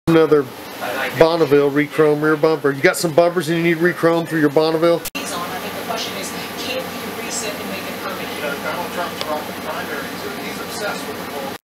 Another Bonneville re-chrome rear bumper. You got some bumpers and you need re-chrome for your Bonneville? I think the question is, can you reset and make it permanent? Donald Trump's rocket primary, so he's obsessed with the whole